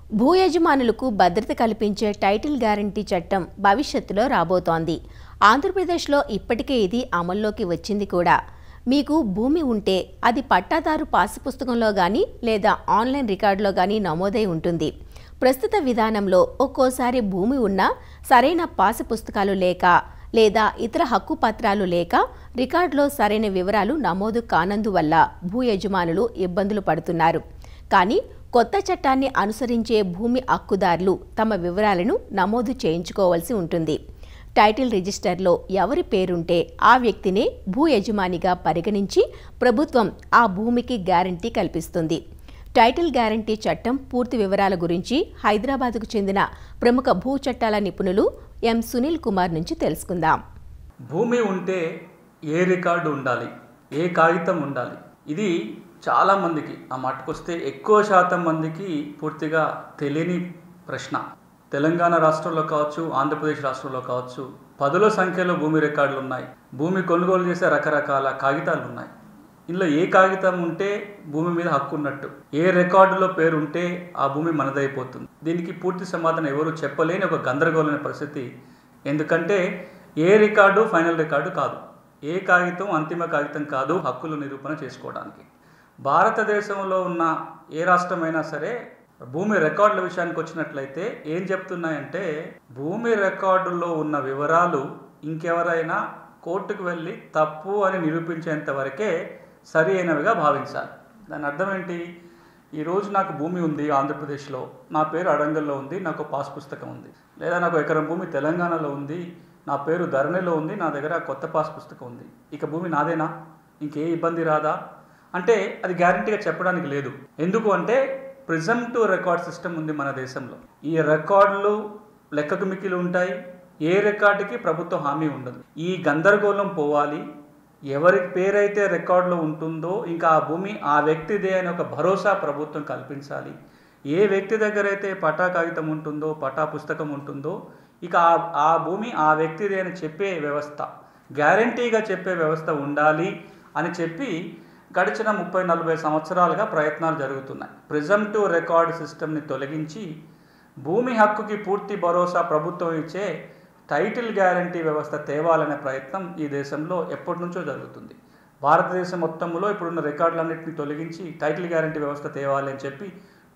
భూ యజమానులకు భద్రత కల్పించే టైటిల్ గ్యారంటీ చట్టం భవిష్యత్తులో రాబోతోంది. ఆంధ్రప్రదేశ్లో ఇప్పటికే ఇది అమల్లోకి వచ్చింది కూడా. మీకు భూమి ఉంటే అది పట్టాదారు పాసు పుస్తకంలో గానీ లేదా ఆన్లైన్ రికార్డులో గానీ నమోదై ఉంటుంది. ప్రస్తుత విధానంలో ఒక్కోసారి భూమి ఉన్నా సరైన పాసు పుస్తకాలు లేక లేదా ఇతర హక్కు పత్రాలు లేక రికార్డులో సరైన వివరాలు నమోదు కానందువల్ల భూ యజమానులు ఇబ్బందులు పడుతున్నారు. కానీ కొత్త చట్టాన్ని అనుసరించే భూమి హక్కుదారులు తమ వివరాలను నమోదు చేయించుకోవాల్సి ఉంటుంది. టైటిల్ రిజిస్టర్లో ఎవరి పేరుంటే ఆ వ్యక్తినే భూ యజమానిగా పరిగణించి ప్రభుత్వం ఆ భూమికి గ్యారంటీ కల్పిస్తుంది. టైటిల్ గ్యారంటీ చట్టం పూర్తి వివరాల గురించి హైదరాబాద్కు చెందిన ప్రముఖ భూ చట్టాల నిపుణులు ఎం సునీల్ కుమార్ నుంచి తెలుసుకుందాం. భూమి ఉంటే ఏ రికార్డు ఉండాలి, ఏ కాగితం ఉండాలి, ఇది చాలామందికి ఆ మట్టుకొస్తే ఎక్కువ శాతం మందికి పూర్తిగా తెలియని ప్రశ్న. తెలంగాణ రాష్ట్రంలో కావచ్చు, ఆంధ్రప్రదేశ్ రాష్ట్రంలో కావచ్చు, పదుల సంఖ్యలో భూమి రికార్డులు ఉన్నాయి. భూమి కొనుగోలు చేసే రకరకాల కాగితాలు ఉన్నాయి. ఇందులో ఏ కాగితం ఉంటే భూమి మీద హక్కు ఉన్నట్టు, ఏ రికార్డులో పేరు ఉంటే ఆ భూమి మనదైపోతుంది. దీనికి పూర్తి సమాధానం ఎవరు చెప్పలేని ఒక గందరగోళమైన పరిస్థితి. ఎందుకంటే ఏ రికార్డు ఫైనల్ రికార్డు కాదు, ఏ కాగితం అంతిమ కాగితం కాదు హక్కులు నిరూపణ చేసుకోవడానికి. భారతదేశంలో ఉన్న ఏ రాష్ట్రమైనా సరే భూమి రికార్డుల విషయానికి వచ్చినట్లయితే ఏం చెప్తున్నాయంటే, భూమి రికార్డుల్లో ఉన్న వివరాలు ఇంకెవరైనా కోర్టుకు వెళ్ళి తప్పు అని నిరూపించేంత వరకే సరి అయినవిగా భావించాలి. దాని అర్థం ఏంటి? ఈరోజు నాకు భూమి ఉంది ఆంధ్రప్రదేశ్లో, నా పేరు అడంగల్లో ఉంది, నాకు పాస్ పుస్తకం ఉంది. లేదా నాకు ఎకరం భూమి తెలంగాణలో ఉంది, నా పేరు ధరణిలో ఉంది, నా దగ్గర కొత్త పాస్ పుస్తకం ఉంది. ఇక భూమి నాదేనా, ఇంకే ఇబ్బంది రాదా అంటే అది గ్యారంటీగా చెప్పడానికి లేదు. ఎందుకు అంటే ప్రిజంప్టివ్ రికార్డ్ సిస్టమ్ ఉంది మన దేశంలో. ఈ రికార్డులు లెక్కకు మిక్కిలు ఉంటాయి. ఏ రికార్డుకి ప్రభుత్వ హామీ ఉండదు. ఈ గందరగోళం పోవాలి. ఎవరి పేరైతే రికార్డులో ఉంటుందో ఇంకా ఆ భూమి ఆ వ్యక్తిదే అని ఒక భరోసా ప్రభుత్వం కల్పించాలి. ఏ వ్యక్తి దగ్గర అయితే పట్టా కాగితం ఉంటుందో, పట్టా పుస్తకం ఉంటుందో, ఇక ఆ భూమి ఆ వ్యక్తిదే అని చెప్పే వ్యవస్థ, గ్యారంటీగా చెప్పే వ్యవస్థ ఉండాలి అని చెప్పి గడిచిన 30-40 సంవత్సరాలుగా ప్రయత్నాలు జరుగుతున్నాయి. ప్రిజంప్టివ్ రికార్డ్ సిస్టమ్ని తొలగించి భూమి హక్కుకి పూర్తి భరోసా ప్రభుత్వం ఇచ్చే టైటిల్ గ్యారంటీ వ్యవస్థ తేవాలనే ప్రయత్నం ఈ దేశంలో ఎప్పటి నుంచో జరుగుతుంది. భారతదేశం మొత్తంలో ఇప్పుడున్న రికార్డులన్నింటినీ తొలగించి టైటిల్ గ్యారంటీ వ్యవస్థ తేవాలి అని చెప్పి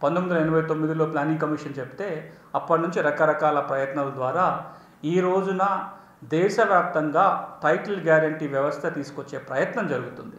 1989లో ప్లానింగ్ కమిషన్ చెప్తే అప్పటి నుంచి రకరకాల ప్రయత్నాల ద్వారా ఈ రోజున దేశవ్యాప్తంగా టైటిల్ గ్యారంటీ వ్యవస్థ తీసుకొచ్చే ప్రయత్నం జరుగుతుంది.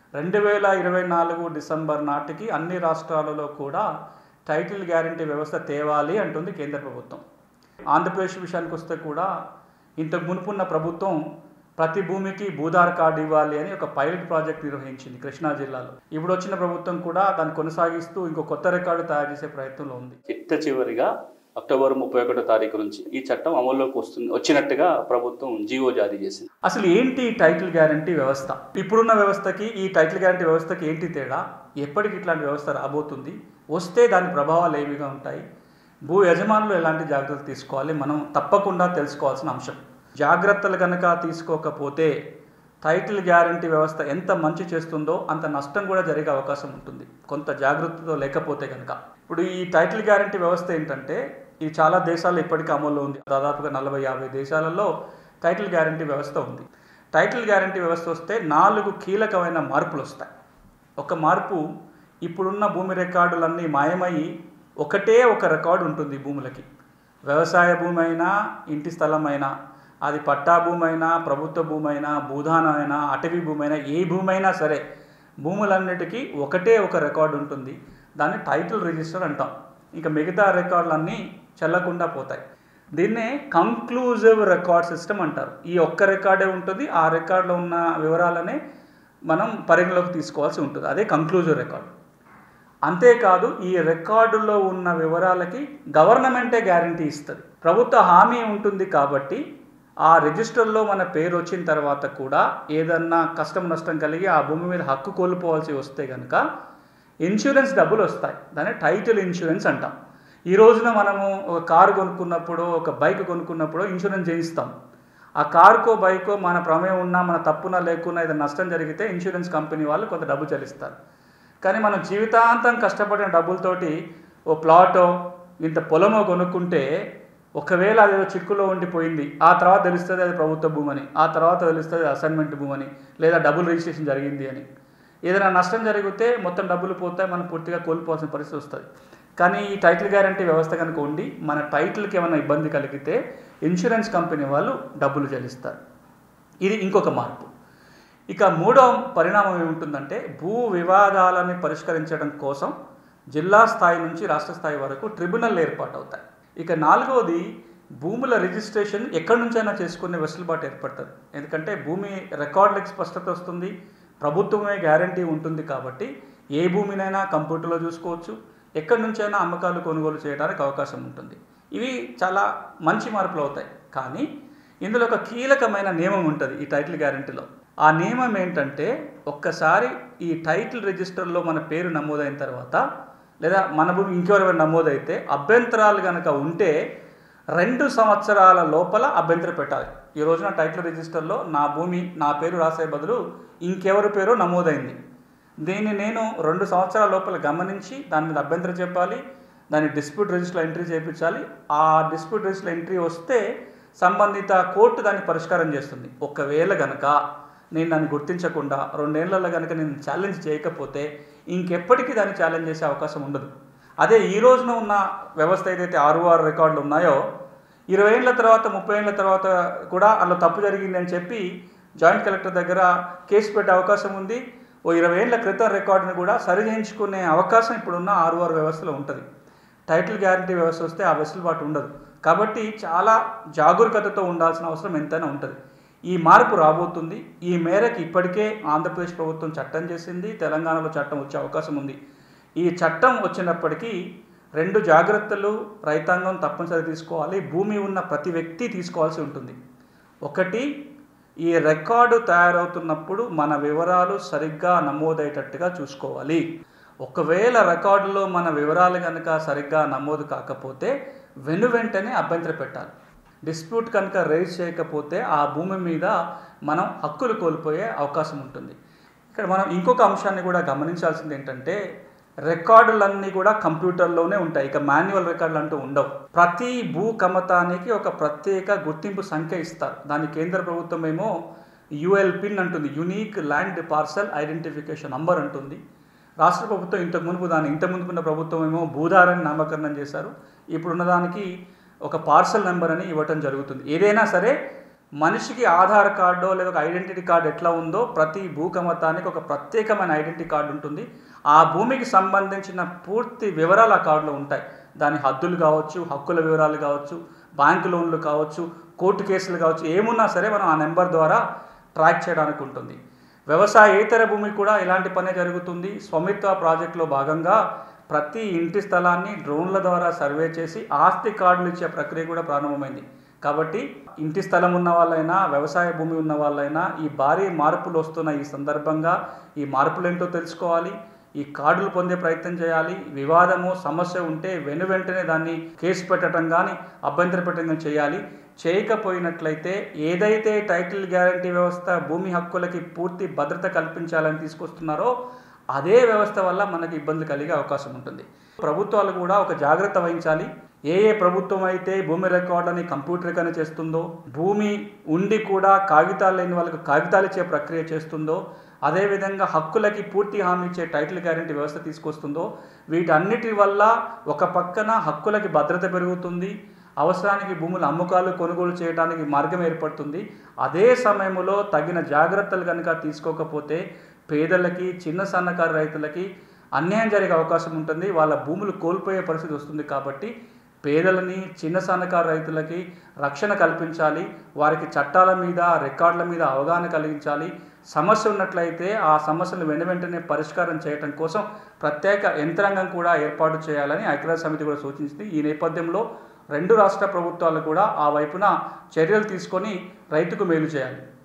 2024 డిసెంబర్ నాటికి అన్ని రాష్ట్రాలలో కూడా టైటిల్ గ్యారంటీ వ్యవస్థ తేవాలి అంటుంది కేంద్ర ప్రభుత్వం. ఆంధ్రప్రదేశ్ విషయానికి వస్తే కూడా ఇంతకు మునుపున్న ప్రభుత్వం ప్రతి భూమికి భూధార్ కార్డు ఇవ్వాలి అని ఒక పైలట్ ప్రాజెక్ట్ నిర్వహించింది కృష్ణా జిల్లాలో. ఇప్పుడు వచ్చిన ప్రభుత్వం కూడా దాన్ని కొనసాగిస్తూ ఇంకో కొత్త రికార్డు తయారు చేసే ప్రయత్నంలో ఉంది. చివరిగా అక్టోబర్ 31వ తారీఖు నుంచి ఈ చట్టం అమల్లోకి వచ్చినట్టుగా ప్రభుత్వం జీవో జారీ చేసింది. అసలు ఏంటి టైటిల్ గ్యారంటీ వ్యవస్థ? ఇప్పుడున్న వ్యవస్థకి ఈ టైటిల్ గ్యారంటీ వ్యవస్థకి ఏంటి తేడా? ఎప్పటికి ఇట్లాంటి వ్యవస్థ రాబోతుంది? వస్తే దాని ప్రభావాలు ఏవిగా ఉంటాయి? భూ యజమానులు ఎలాంటి జాగ్రత్తలు తీసుకోవాలి? మనం తప్పకుండా తెలుసుకోవాల్సిన అంశం. జాగ్రత్తలు కనుక తీసుకోకపోతే టైటిల్ గ్యారంటీ వ్యవస్థ ఎంత మంచి చేస్తుందో అంత నష్టం కూడా జరిగే అవకాశం ఉంటుంది, కొంత జాగ్రత్తతో లేకపోతే కనుక. ఇప్పుడు ఈ టైటిల్ గ్యారంటీ వ్యవస్థ ఏంటంటే ఇది చాలా దేశాల్లో ఇప్పటికీ అమల్లో ఉంది. దాదాపుగా 40-50 దేశాలలో టైటిల్ గ్యారంటీ వ్యవస్థ ఉంది. టైటిల్ గ్యారంటీ వ్యవస్థ వస్తే 4 కీలకమైన మార్పులు వస్తాయి. ఒక మార్పు, ఇప్పుడున్న భూమి రికార్డులన్నీ మాయమయ్యి ఒకటే ఒక రికార్డు ఉంటుంది భూములకి. వ్యవసాయ భూమి అయినా, ఇంటి స్థలం అయినా, అది పట్టా భూమి అయినా, ప్రభుత్వ భూమి అయినా, భూదానం అయినా, అటవీ భూమి అయినా, ఏ భూమి అయినా సరే భూములన్నిటికీ ఒకటే ఒక రికార్డు ఉంటుంది. దాన్ని టైటిల్ రిజిస్టర్ అంటాం. ఇంకా మిగతా రికార్డులన్నీ చెల్లకుండా పోతాయి. దీన్నే కంక్లూజివ్ రికార్డ్ సిస్టమ్ అంటారు. ఈ ఒక్క రికార్డే ఉంటుంది, ఆ రికార్డులో ఉన్న వివరాలనే మనం పరిగణలోకి తీసుకోవాల్సి ఉంటుంది. అదే కంక్లూజివ్ రికార్డు. అంతేకాదు ఈ రికార్డులో ఉన్న వివరాలకి గవర్నమెంటే గ్యారంటీ ఇస్తుంది, ప్రభుత్వ హామీ ఉంటుంది. కాబట్టి ఆ రిజిస్టర్లో మన పేరు వచ్చిన తర్వాత కూడా ఏదన్నా కష్టం నష్టం కలిగి ఆ భూమి మీద హక్కు కోల్పోవాల్సి వస్తే కనుక ఇన్సూరెన్స్ డబ్బులు వస్తాయి. దాన్ని టైటిల్ ఇన్సూరెన్స్ అంటాం. ఈ రోజున మనము ఒక కారు కొనుక్కున్నప్పుడు, ఒక బైక్ కొనుక్కున్నప్పుడు ఇన్సూరెన్స్ చేయిస్తాం. ఆ కారుకో బైకో మన ప్రమేయం ఉన్నా, మన తప్పున లేకున్నా ఏదైనా నష్టం జరిగితే ఇన్సూరెన్స్ కంపెనీ వాళ్ళు కొంత డబ్బు చెల్లిస్తారు. కానీ మనం జీవితాంతం కష్టపడిన డబ్బులతోటి ఓ ప్లాటో ఇంత పొలమో కొనుక్కుంటే ఒకవేళ అదేదో చిక్కులో ఉండిపోయింది, ఆ తర్వాత తెలుస్తుంది అది ప్రభుత్వ భూమని, ఆ తర్వాత తెలుస్తుంది అసైన్మెంట్ భూమని, లేదా డబుల్ రిజిస్ట్రేషన్ జరిగింది అని. ఏదైనా నష్టం జరిగితే మొత్తం డబ్బులు పోతాయి, మనం పూర్తిగా కోల్పోవాల్సిన పరిస్థితి వస్తుంది. కానీ ఈ టైటిల్ గ్యారంటీ వ్యవస్థ కనుక ఉండి మన టైటిల్కి ఏమైనా ఇబ్బంది కలిగితే ఇన్సూరెన్స్ కంపెనీ వాళ్ళు డబ్బులు చెల్లిస్తారు. ఇది ఇంకొక మార్పు. ఇక మూడవ పరిణామం ఏముంటుందంటే, భూ వివాదాలని పరిష్కరించడం కోసం జిల్లా స్థాయి నుంచి రాష్ట్ర స్థాయి వరకు ట్రిబ్యునల్ ఏర్పాటు అవుతాయి. ఇక నాలుగవది, భూముల రిజిస్ట్రేషన్ ఎక్కడి నుంచైనా చేసుకునే వెసులుబాటు ఏర్పడుతుంది. ఎందుకంటే భూమి రికార్డులకు స్పష్టత వస్తుంది, ప్రభుత్వమే గ్యారంటీ ఉంటుంది. కాబట్టి ఏ భూమినైనా కంప్యూటర్లో చూసుకోవచ్చు, ఎక్కడి నుంచైనా అమ్మకాలు కొనుగోలు చేయడానికి అవకాశం ఉంటుంది. ఇవి చాలా మంచి మార్పులు అవుతాయి. కానీ ఇందులో ఒక కీలకమైన నియమం ఉంటుంది ఈ టైటిల్ గ్యారంటీలో. ఆ నియమం ఏంటంటే, ఒక్కసారి ఈ టైటిల్ రిజిస్టర్లో మన పేరు నమోదైన తర్వాత, లేదా మన భూమి ఇంకెవరైనా నమోదైతే అభ్యంతరాలు కనుక ఉంటే 2 సంవత్సరాల లోపల అభ్యంతరం పెట్టాలి. ఈ రోజున టైటిల్ రిజిస్టర్లో నా భూమి నా పేరు రాసే బదులు ఇంకెవరి పేరో నమోదైంది, దీన్ని నేను 2 సంవత్సరాల లోపల గమనించి దాని మీద అభ్యంతరం చెప్పాలి, దాన్ని డిస్ప్యూట్ రిజిస్టర్లో ఎంట్రీ చేయించాలి. ఆ డిస్ప్యూట్ రిజిస్టర్లో ఎంట్రీ వస్తే సంబంధిత కోర్టు దాన్ని పరిష్కారం చేస్తుంది. ఒకవేళ కనుక నేను దాన్ని గుర్తించకుండా 2 ఏళ్లలో కనుక నేను ఛాలెంజ్ చేయకపోతే ఇంకెప్పటికీ దాన్ని ఛాలెంజ్ చేసే అవకాశం ఉండదు. అదే ఈ రోజున ఉన్న వ్యవస్థ ఏదైతే 6 రికార్డులు ఉన్నాయో, 20 ఏళ్ల తర్వాత 30 ఏళ్ల తర్వాత కూడా అందులో తప్పు జరిగింది అని చెప్పి జాయింట్ కలెక్టర్ దగ్గర కేసు పెట్టే అవకాశం ఉంది. ఓ 20 ఏళ్ల క్రితం రికార్డుని కూడా సరి చేయించుకునే అవకాశం ఇప్పుడున్న 6 వ్యవస్థలో ఉంటుంది. టైటిల్ గ్యారంటీ వ్యవస్థ వస్తే ఆ వెసులుబాటు ఉండదు. కాబట్టి చాలా జాగరూకతతో ఉండాల్సిన అవసరం ఎంతైనా ఉంటుంది. ఈ మార్పు రాబోతుంది. ఈ మేరకు ఇప్పటికే ఆంధ్రప్రదేశ్ ప్రభుత్వం చట్టం చేసింది, తెలంగాణలో చట్టం వచ్చే అవకాశం ఉంది. ఈ చట్టం వచ్చినప్పటికీ 2 జాగ్రత్తలు రైతాంగం తప్పనిసరి తీసుకోవాలి, భూమి ఉన్న ప్రతి వ్యక్తి తీసుకోవాల్సి ఉంటుంది. ఒకటి, ఈ రికార్డు తయారవుతున్నప్పుడు మన వివరాలు సరిగ్గా నమోదయ్యేటట్టుగా చూసుకోవాలి. ఒకవేళ రికార్డులో మన వివరాలు కనుక సరిగ్గా నమోదు కాకపోతే వెంటనే అభ్యంతరం పెట్టాలి. డిస్ప్యూట్ కనుక రైజ్ చేయకపోతే ఆ భూమి మీద మనం హక్కులు కోల్పోయే అవకాశం ఉంటుంది. ఇక్కడ మనం ఇంకొక అంశాన్ని కూడా గమనించాల్సింది ఏంటంటే, రికార్డులన్నీ కూడా కంప్యూటర్లోనే ఉంటాయి. ఇక మాన్యువల్ రికార్డులు అంటూ ఉండవు. ప్రతి భూ కమతానికి ఒక ప్రత్యేక గుర్తింపు సంఖ్య ఇస్తారు. దాన్ని కేంద్ర ప్రభుత్వం ఏమో యుఎల్పిన్ అంటుంది, unique land parcel identification number అంటుంది. రాష్ట్ర ప్రభుత్వం ఇంత ముందుకున్న ప్రభుత్వం ఏమో భూధారాన్ని నామకరణం చేశారు. ఇప్పుడున్న దానికి ఒక పార్సల్ నెంబర్ అని ఇవ్వటం జరుగుతుంది. ఏదైనా సరే మనిషికి ఆధార్ కార్డో లేదా ఒక ఐడెంటిటీ కార్డు ఎట్లా ఉందో, ప్రతి భూకమతానికి ఒక ప్రత్యేకమైన ఐడెంటిటీ కార్డు ఉంటుంది. ఆ భూమికి సంబంధించిన పూర్తి వివరాలు ఆ కార్డులో ఉంటాయి. దాని హద్దులు కావచ్చు, హక్కుల వివరాలు కావచ్చు, బ్యాంకు లోన్లు కావచ్చు, కోర్టు కేసులు కావచ్చు, ఏమున్నా సరే మనం ఆ నెంబర్ ద్వారా ట్రాక్ చేయడానికి ఉంటుంది. వ్యవసాయేతర భూమి కూడా ఇలాంటి పనే జరుగుతుంది. స్వామిత్వ ప్రాజెక్టులో భాగంగా ప్రతి ఇంటి స్థలాన్ని డ్రోన్ల ద్వారా సర్వే చేసి ఆస్తి కార్డులు ఇచ్చే ప్రక్రియ కూడా ప్రారంభమైంది. కాబట్టి ఇంటి స్థలం ఉన్న వాళ్ళైనా, వ్యవసాయ భూమి ఉన్న వాళ్ళైనా ఈ భారీ మార్పులు వస్తున్న ఈ సందర్భంగా ఈ మార్పులు ఏంటో తెలుసుకోవాలి, ఈ కార్డులు పొందే ప్రయత్నం చేయాలి. వివాదము సమస్య ఉంటే వెంటనే దాన్ని కేసు పెట్టడం కానీ అభ్యంతర పెట్టడం కానీ చేయాలి. చేయకపోయినట్లయితే ఏదైతే టైటిల్ గ్యారంటీ వ్యవస్థ భూమి హక్కులకి పూర్తి భద్రత కల్పించాలని తీసుకొస్తున్నారో అదే వ్యవస్థ వల్ల మనకి ఇబ్బంది కలిగే అవకాశం ఉంటుంది. ప్రభుత్వాలు కూడా ఒక జాగ్రత్త వహించాలి. ఏ ప్రభుత్వం అయితే భూమి రికార్డులని కంప్యూటరీకరణ చేస్తుందో, భూమి ఉండి కూడా కాగితాలు లేని వాళ్ళకు కాగితాలు ఇచ్చే ప్రక్రియ చేస్తుందో, అదేవిధంగా హక్కులకి పూర్తి హామీ ఇచ్చే టైటిల్ గ్యారంటీ వ్యవస్థ తీసుకొస్తుందో, వీటన్నిటి వల్ల ఒక పక్కన హక్కులకి భద్రత పెరుగుతుంది, అవసరానికి భూముల అమ్మకాలు కొనుగోలు చేయడానికి మార్గం ఏర్పడుతుంది. అదే సమయంలో తగిన జాగ్రత్తలు కనుక తీసుకోకపోతే పేదలకి, చిన్న సన్నకారు రైతులకి అన్యాయం జరిగే అవకాశం ఉంటుంది. వాళ్ళ భూములు కోల్పోయే పరిస్థితి వస్తుంది. కాబట్టి పేదలని, చిన్న సన్నకారు రైతులకి రక్షణ కల్పించాలి. వారికి చట్టాల మీద, రికార్డుల మీద అవగాహన కలిగించాలి. సమస్య ఉన్నట్లయితే ఆ సమస్యను వెంటనే పరిష్కారం చేయడం కోసం ప్రత్యేక యంత్రాంగం కూడా ఏర్పాటు చేయాలని ఐక్యరాజ్య సమితి కూడా సూచించింది. ఈ నేపథ్యంలో 2 రాష్ట్ర ప్రభుత్వాలు కూడా ఆ వైపున చర్యలు తీసుకొని రైతుకు మేలు చేయాలి.